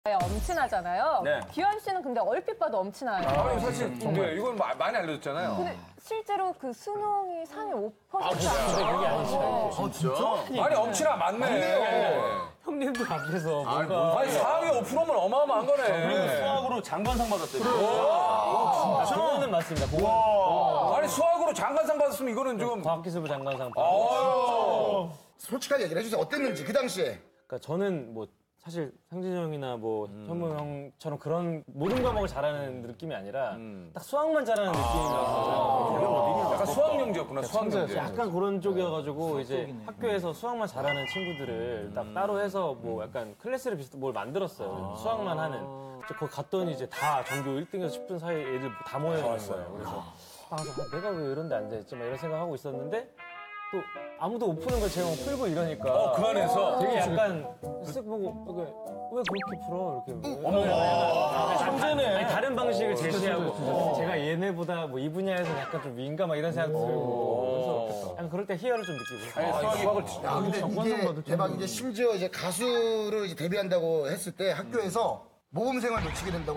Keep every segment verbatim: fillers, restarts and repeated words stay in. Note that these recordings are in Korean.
엄친하잖아요. 네. 규현 씨는 근데 얼핏 봐도 엄친해요. 아니, 사실 근데 이건 마- 많이 알려졌잖아요. 근데 실제로 그 수능이 상위 오 퍼센트. 아, 근데 그게 아니죠. 아, 진짜? 아니, 엄친아 맞네. 형님들 앞에서 아니, 뭔가 아니 상위 오 퍼센트면 어마어마한 그리고 거네. 수학으로 장관상 받았대요. 아, 그거는 맞습니다. 그거 아니, 수학으로 장관상 받았으면 이거는 좀. 과학기술부 장관상 받 아유. 솔직하게 얘기를 해주세요. 어땠는지 그 당시에. 그러니까 저는 뭐 사실 상진이 형이나 뭐 현무 형처럼 그런 모든 과목을 잘하는 느낌이 아니라 딱 수학만 잘하는 느낌이었어요. 약간 수학 영재였구나, 수학 영재. 약간 그런 쪽이어가지고 이제 학교에서 수학만 잘하는 친구들을 딱 따로 해서 뭐 약간 클래스를 비슷 뭘 만들었어요. 수학만 하는. 이제 거기 갔더니 이제 다 전교 일 등에서 십 등 사이 애들 다 모여 있는 거예요. 그래서 아, 내가 왜 이런 데 앉아있지? 막 이런 생각하고 있었는데 또 아무도 못 푸는 걸 제가 막 풀고 이러니까 어, 그 안에서? 되게 약간 쓱 보고 이렇게 왜 그렇게 풀어? 이렇게 어머 천재네. 아니, 다른 방식을 제시하고 제가 얘네보다 뭐 이 분야에서 약간 좀 위인가 막 이런 생각 들고 그래서 약간 그럴 때 희열을 좀 느끼고 수학을 야, 근데 이게 대박인 게 심지어 이제 가수를 이제 데뷔한다고 했을 때 학교에서 모범생을 놓치게 된다고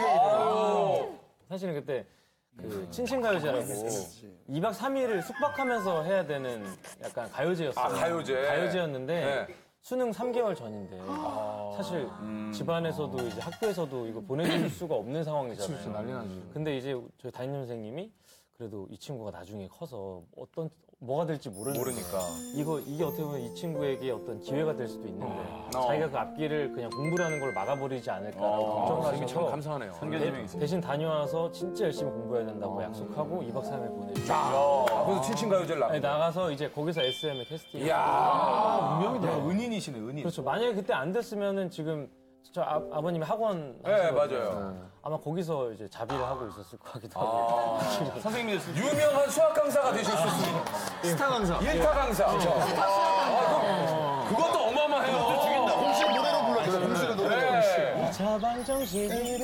비상회의를. 사실은 그때 그 친친가요제라고 이 박 삼 일을 숙박하면서 해야 되는 약간 가요제였어요. 아, 가요제. 가요제였는데 네. 수능 삼 개월 전인데 사실 집안에서도 이제 학교에서도 이거 보내줄 수가 없는 상황이잖아요. 난리 나죠. 근데 이제 저희 담임 선생님이 그래도 이 친구가 나중에 커서 어떤 뭐가 될지 모르니까, 모르니까. 이거 이게 어떻게 보면 이 친구에게 어떤 기회가 될 수도 있는데 어. 자기가 그 앞길을 그냥 공부라는 걸 막아버리지 않을까라고 걱정을 선생님이 참 하셔서 감사하네요. 대, 대신 다녀와서 진짜 열심히 공부해야 된다고 약속하고 이 박 삼 일 보내주고 아, 그래서 친친가요제를 나가. 아니, 나가서 이제 거기서 에스엠에 캐스팅. 이야. 운명이다. 은인이시네, 은인. 그렇죠. 만약에 그때 안 됐으면은 지금 저 아, 아버님이 학원 네, 하시거든요. 맞아요. 아마 거기서 이제 자비를 하고 있었을 것 같기도 하고. 선생님이 됐을 때. 유명한 수학 강사가 되실 수 있습니다. 스타 강사. 일타 강사. 아, 그, 그것도 어마어마해요. 죽인다. 공식 노래로 불러주세요. 공식의 노래로. 네. 자방정식으로.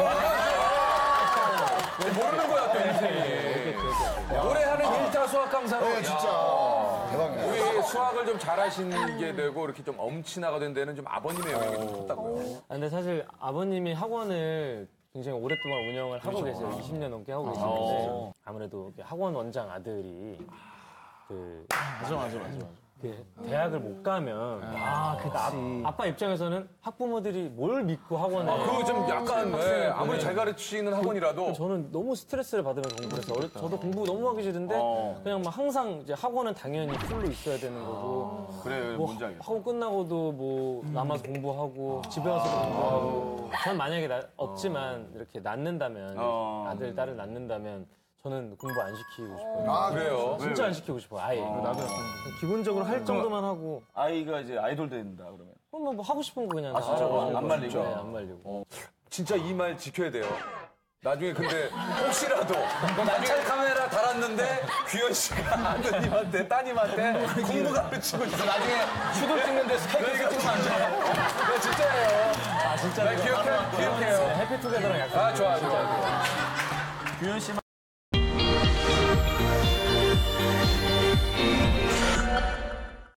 모르는 거야, 또 인생이. 노래하는 일타 수학 강사로. 네, 진짜. 대박이네. 우리 수학을 좀 잘하시게 되고 이렇게 좀 엄친아가 된 데는 좀 아버님의 영향이 좀 컸다고요. 아, 근데 사실 아버님이 학원을 굉장히 오랫동안 운영을 하고 계세요. 이십 년 넘게 하고 계시는데 아무래도 이렇게 학원 원장 아들이 그 맞아, 맞아, 맞아. 그 대학을 못 가면 아, 그 아빠 입장에서는 학부모들이 뭘 믿고 학원에 그거 좀 약간, 네, 아무리 잘 가르치는 학원이라도. 저는 너무 스트레스를 받으면서 공부해서 어렸- 저도 공부 너무 하기 싫은데 그냥 막 항상 이제 학원은 당연히 풀로 있어야 되는 거고 그래, 뭐 뭔지 알겠어. 학원 끝나고도 뭐 남아서 공부하고 집에 와서도 공부하고 전 만약에 나- 없지만 이렇게 낳는다면 어. 아들 딸을 낳는다면 저는 공부 안 시키고 싶어요. 아, 그래요. 진짜 안 시키고 싶어요. 아예. 나도 기본적으로 할 정도만 하고 아이가 이제 아이돌 된다, 그러면. 그러면 뭐 하고 싶은 거 그냥 다 진짜? 하고 안 말리고? 네, 안 말리고. 진짜 이 말 지켜야 돼요. 나중에 근데 혹시라도 뭐 난찰 카메라 달았는데 규현 씨가 아드님한테 따님한테 공부 가르치고 있어. 나중에 슈돌 찍는데 스카이프 찍으면 안 돼. 네, 진짜예요. 아 진짜 네, 기억해, 기억해요. 해피투게더랑 약간 아, 좋아, 좋아. 규현 씨만